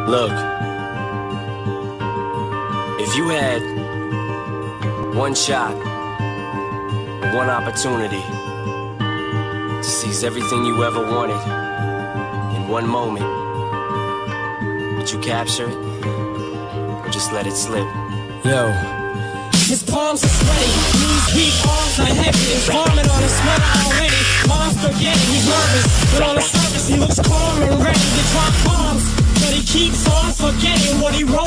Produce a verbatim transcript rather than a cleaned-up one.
Look, if you had one shot, one opportunity to seize everything you ever wanted in one moment, would you capture it or just let it slip? Yo. His palms are sweaty, knees weak, arms are heavy. His vomit on his sweater already. Mom's forgetting, he's nervous, but on the surface he looks calm and ready to drop bombs. But he keeps on forgetting what he wrote.